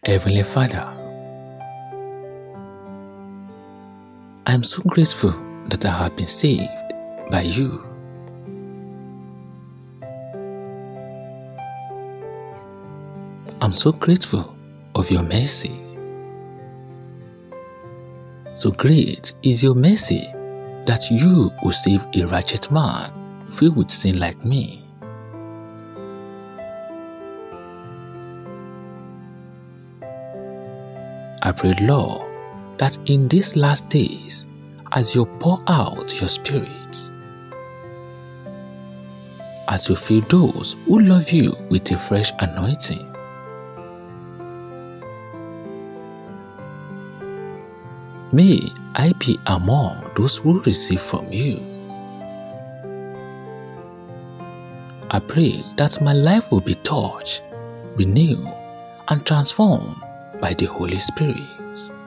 Heavenly Father, I am so grateful that I have been saved by you. I'm so grateful of your mercy. So great is your mercy that you will save a wretched man filled with sin like me. I pray, Lord, that in these last days, as you pour out your Spirit, as you fill those who love you with a fresh anointing, may I be among those who receive from you. I pray that my life will be touched, renewed, and transformed by the Holy Spirit.